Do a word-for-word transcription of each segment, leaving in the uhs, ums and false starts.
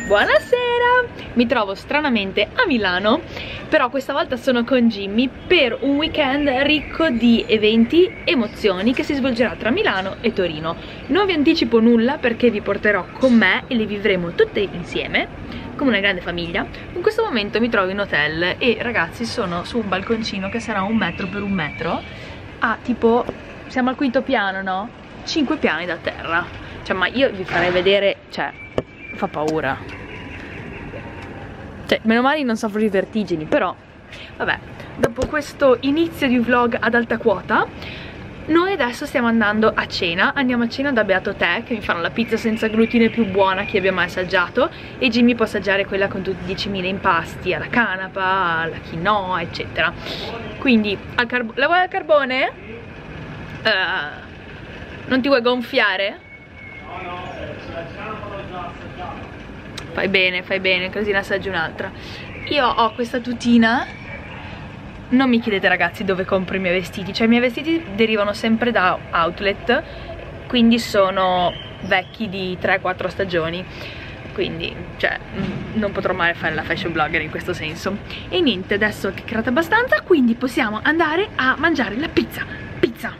Buonasera! Mi trovo stranamente a Milano, però questa volta sono con Jimmy per un weekend ricco di eventi, emozioni che si svolgerà tra Milano e Torino. Non vi anticipo nulla perché vi porterò con me e le vivremo tutte insieme, come una grande famiglia. In questo momento mi trovo in hotel e ragazzi sono su un balconcino che sarà un metro per un metro. Ah, tipo, siamo al quinto piano, no? Cinque piani da terra. Cioè, ma io vi farei vedere, cioè, fa paura. Cioè, meno male non soffro di vertigini, però vabbè, dopo questo inizio di vlog ad alta quota, noi adesso stiamo andando a cena. Andiamo a cena da Beato Tè, che mi fanno la pizza senza glutine più buona che abbia mai assaggiato, e Jimmy può assaggiare quella con tutti i diecimila impasti, alla canapa, alla quinoa, eccetera. Quindi, al carbone. La vuoi al carbone? Uh, non ti vuoi gonfiare? No, no, se la canapa l'ho già assaggiata. Fai bene, fai bene, così ne assaggi un'altra. Io ho questa tutina. Non mi chiedete ragazzi dove compro i miei vestiti. Cioè i miei vestiti derivano sempre da outlet, quindi sono vecchi di tre quattro stagioni. Quindi, cioè, non potrò mai fare la fashion blogger in questo senso. E niente, adesso ho chiacchierato abbastanza, quindi possiamo andare a mangiare la pizza. Pizza.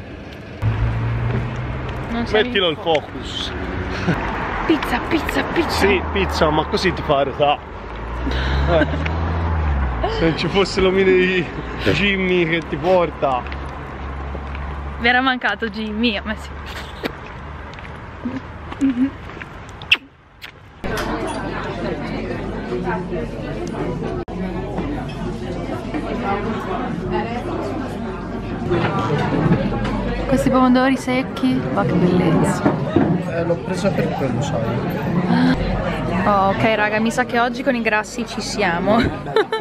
Non mettilo il focus. Pizza, pizza, pizza. Sì, pizza, ma così ti fa realtà. Eh. Se non ci fosse l'omino di Jimmy che ti porta. Vi era mancato Jimmy, ma sì. Mm-hmm. Questi pomodori secchi, ma che bellezza. Eh, l'ho presa per quello, sai. Oh, ok raga, mi sa che oggi con i grassi ci siamo. Sì.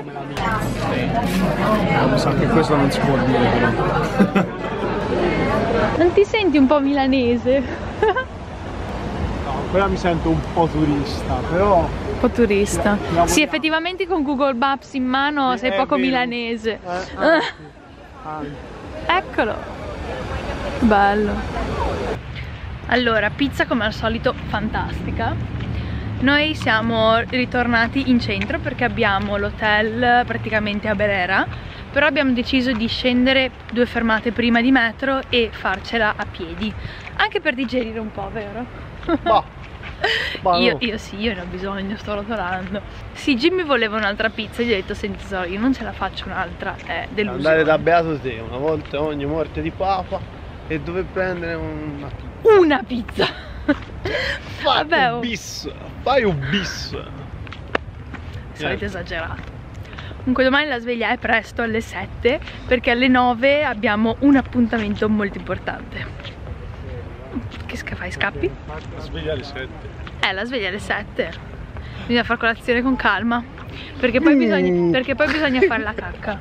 Mi sa che questo non si può dire però. Non ti senti un po' milanese? No, quella mi sento un po' turista, però... Un po' turista. Sì, effettivamente con Google Maps in mano sei poco vero. milanese. Eh, anche, anche. Eccolo. Bello. Allora, pizza come al solito fantastica. Noi siamo ritornati in centro perché abbiamo l'hotel praticamente a Berera, però abbiamo deciso di scendere due fermate prima di metro e farcela a piedi, anche per digerire un po', vero? Bah. Bah, io, no. io sì, io ne ho bisogno, sto rotolando. Sì, Jimmy voleva un'altra pizza, gli ho detto senti so, io non ce la faccio un'altra, è delusione. Andare da Beato Tè una volta ogni morte di papa e dove prendere una pizza. Una pizza! Fai Vabbè, un bis, fai un bis. Solito esagerato. Comunque domani la sveglia è presto, alle sette, perché alle nove abbiamo un appuntamento molto importante. Che fai, scappi? La sveglia alle sette. Eh, la sveglia alle sette. Bisogna fare colazione con calma, perché poi, mm. bisogna, perché poi bisogna fare la cacca.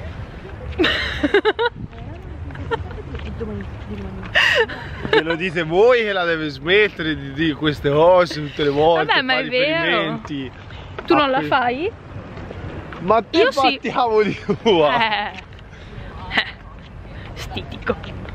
Ve lo dite voi che la deve smettere di dire queste cose tutte le volte. Vabbè, ma è vero. Tu non la fai? Ma te io fatti sì. cavoli tua. Eh. eh. Stitico.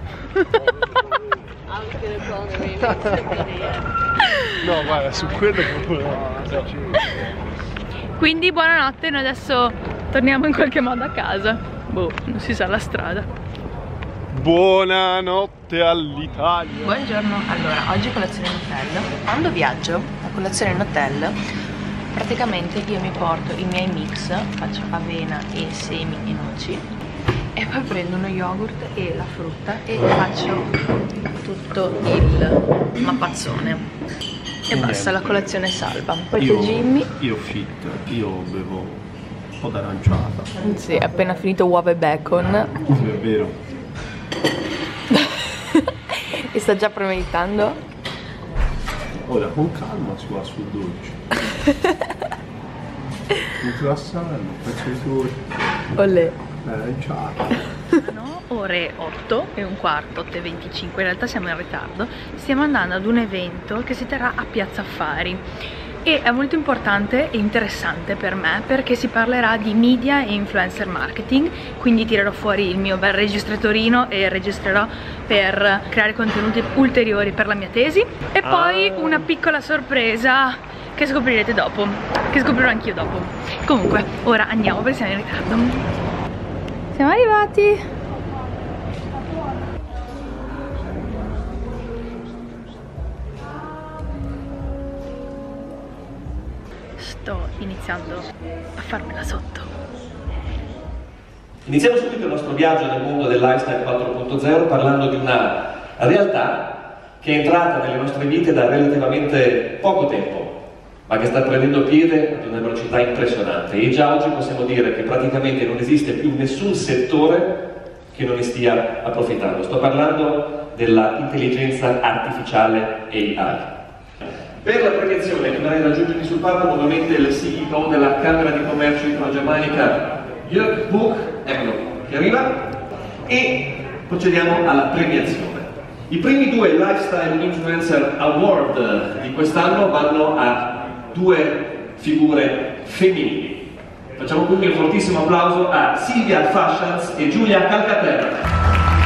Anche le donne. No, guarda, su quello proprio no. Quindi buonanotte, noi adesso torniamo in qualche modo a casa. Boh, non si sa la strada. Buonanotte all'Italia. Buongiorno, allora oggi colazione in hotel. Quando viaggio a colazione in hotel praticamente io mi porto i miei mix, faccio avena e semi e noci e poi prendo uno yogurt e la frutta e faccio tutto il mappazzone e basta, la colazione salva. Poi c'è Jimmy. Io fit, io bevo un po' d'aranciata. Sì, appena finito uova e bacon. Sì, è vero. E sta già premeditando. Ora con calma si va sul dolce. Un croissant, un pezzo di torta. Olè. L'aranciata. Sono ore otto e un quarto, otto e venticinque, in realtà siamo in ritardo. Stiamo andando ad un evento che si terrà a Piazza Affari. E è molto importante e interessante per me perché si parlerà di media e influencer marketing, quindi tirerò fuori il mio bel registratorino e registrerò per creare contenuti ulteriori per la mia tesi. E poi ah. una piccola sorpresa che scoprirete dopo, che scoprirò anch'io dopo. Comunque, ora andiamo perché siamo in ritardo. Siamo arrivati. Sto iniziando a farmela sotto. Iniziamo subito il nostro viaggio nel mondo del lifestyle quattro punto zero parlando di una realtà che è entrata nelle nostre vite da relativamente poco tempo, ma che sta prendendo piede ad una velocità impressionante, e già oggi possiamo dire che praticamente non esiste più nessun settore che non ne stia approfittando. Sto parlando della intelligenza artificiale A I. Per la premiazione chiamerei ad raggiungermi sul palco nuovamente il C E O della Camera di Commercio Italo-Germanica, Jörg Buch, eccolo, che arriva, e procediamo alla premiazione. I primi due Lifestyle Influencer Award di quest'anno vanno a due figure femminili. Facciamo quindi un fortissimo applauso a Silvia Fascians e Giulia Calcaterra.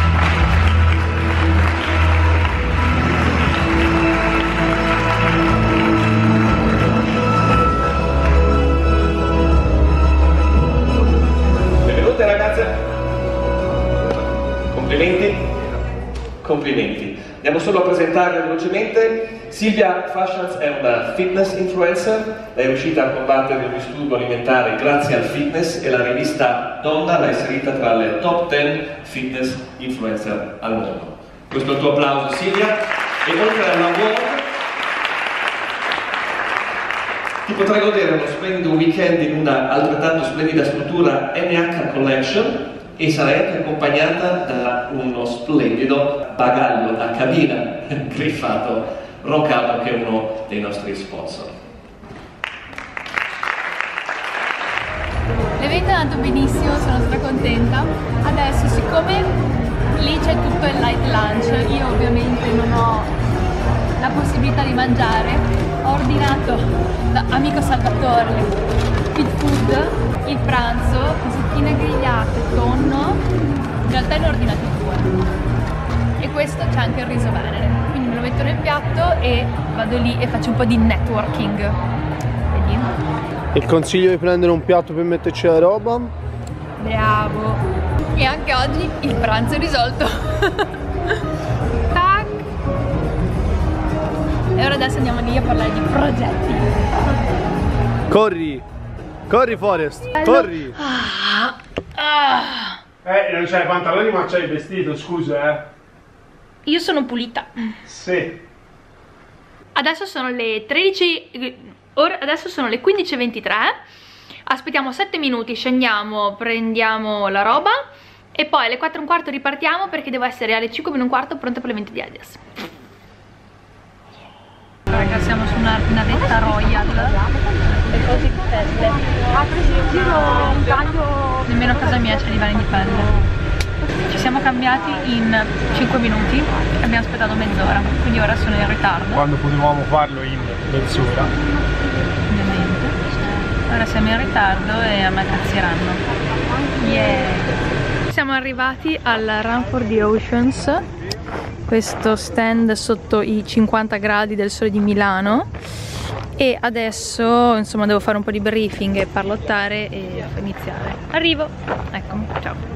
Complimenti, complimenti. Andiamo solo a presentarle velocemente. Silvia Fascians è una fitness influencer, è riuscita a combattere il disturbo alimentare grazie al fitness e la rivista Donna l'ha inserita tra le top dieci fitness influencer al mondo. Questo è il tuo applauso, Silvia. E oltre all'award ti potrai godere uno splendido weekend in una altrettanto splendida struttura N H Collection, e sarai anche accompagnata da uno splendido bagaglio a cabina griffato Roccato, che è uno dei nostri sponsor. L'evento è andato benissimo, sono stracontenta. Adesso, siccome lì c'è tutto il light lunch, io ovviamente non ho la possibilità di mangiare, ho ordinato da amico Salvatore Fit Food il pranzo, zucchine grigliate, tonno, in realtà ne ho ordinati due, e questo c'è anche il riso venere, quindi me lo metto nel piatto e vado lì e faccio un po' di networking. Vedi? Il consiglio di prendere un piatto per metterci la roba? Bravo! E anche oggi il pranzo è risolto. Tac! E ora adesso andiamo lì a parlare di progetti. Corri! Corri Forest! Corri! Ah, ah. Eh, non c'hai i pantaloni ma c'hai il vestito, scusa eh! Io sono pulita. Sì! Adesso sono le tredici, ora, adesso sono le quindici e ventitré. Aspettiamo sette minuti, scendiamo, prendiamo la roba e poi alle quattro e un quarto ripartiamo, perché devo essere alle cinque meno un quarto pronta per l'evento di Adidas. Raga, siamo su una navetta Royal. Le cose belle. un taglio. Nemmeno a casa mia c'è divani di pelle. Ci siamo cambiati in cinque minuti e abbiamo aspettato mezz'ora, quindi ora sono in ritardo. Quando potevamo farlo in mezz'ora. Ovviamente. Ora siamo in ritardo e a me cazzeranno. Yeah! Siamo arrivati al Run for the Oceans, questo stand sotto i cinquanta gradi del sole di Milano, e adesso insomma devo fare un po' di briefing e parlottare e iniziare. Arrivo! Eccomi, ciao!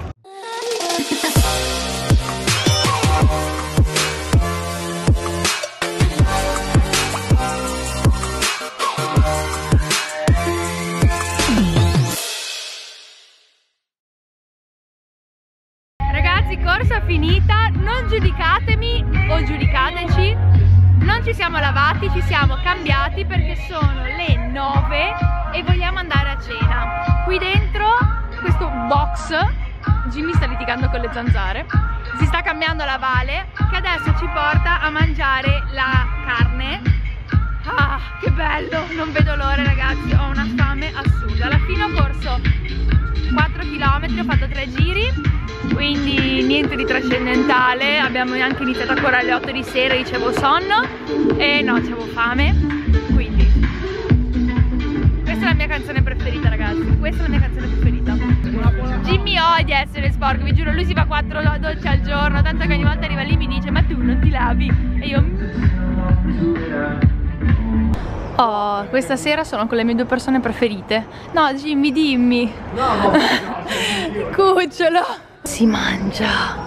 Ragazzi, corsa finita, non giudicatemi o giudicateci, non ci siamo lavati, ci siamo cambiati perché sono le nove e vogliamo andare a cena. Qui dentro questo box, Jimmy sta litigando con le zanzare, si sta cambiando la Vale che adesso ci porta a mangiare la carne. Ah, che bello, non vedo l'ora ragazzi, ho una fame assurda. Alla fine ho corso quattro chilometri, ho fatto tre giri, quindi niente di trascendentale. Abbiamo anche iniziato a correre alle otto di sera, dicevo sonno e no, avevo fame. Quindi questa è la mia canzone preferita ragazzi, questa è la mia canzone preferita. Jimmy odia essere sporco, vi giuro, lui si fa quattro docce al giorno, tanto che ogni volta arriva lì e mi dice ma tu non ti lavi? E io Oh, questa sera sono con le mie due persone preferite. No, Jimmy, dimmi. No, cucciolo. Si mangia.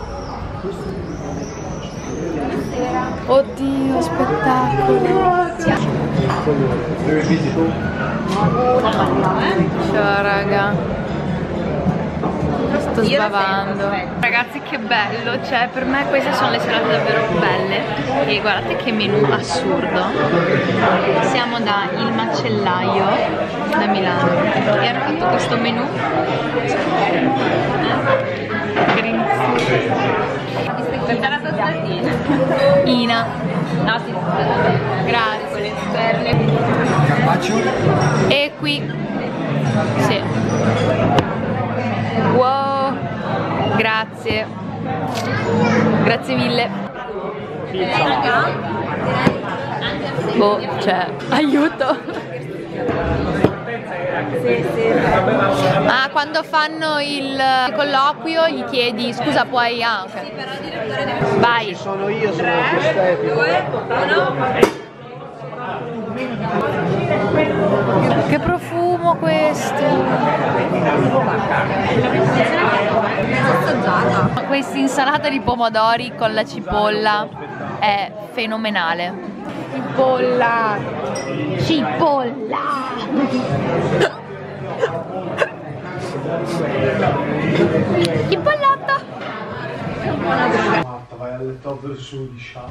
Oddio, spettacolo. Ciao raga. Sto sbavando. Ragazzi, che bello, cioè per me queste sono le serate davvero belle. E guardate che menù assurdo. Siamo da Il Macellaio da Milano e hanno fatto questo menù. Questa la tostatina. Ina. No, sì, Grazie. Carpaccio? E qui. Sì. Wow. Grazie. Grazie mille. Boh, cioè, aiuto. sì, sì. Ah, quando fanno il colloquio gli chiedi scusa puoi... Ah, ok. Vai. Sono io, sono estetico. Che profumo questo. Questa insalata di pomodori con la cipolla è fenomenale. Cipolla. Cipolla. Cipollata. Vai a letto per su di scià.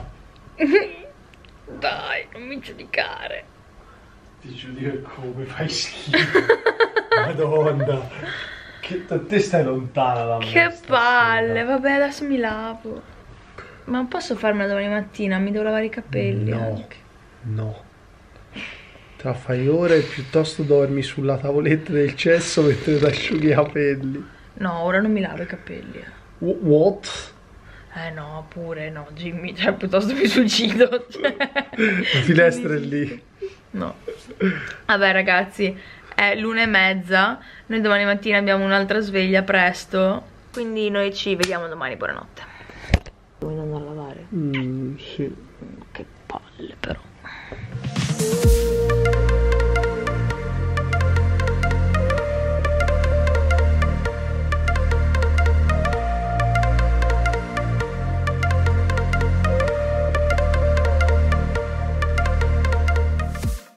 Dai, non mi giudicare. Ti giudico come fai schifo. Madonna. Che te stai lontana da me. Che palle, vabbè adesso mi lavo. Ma non posso farmela domani mattina, mi devo lavare i capelli No, anche. no. Te la fai ora e piuttosto dormi sulla tavoletta del cesso mentre ti asciughi i capelli. No, ora non mi lavo i capelli. W- What? Eh no, pure no, Jimmy, cioè piuttosto mi suicido. Cioè. La finestra è lì. No. Vabbè ragazzi, è l'una e mezza. Noi domani mattina abbiamo un'altra sveglia presto. Quindi noi ci vediamo domani, buonanotte. Vuoi andare a lavare? Mm, sì. Che palle però.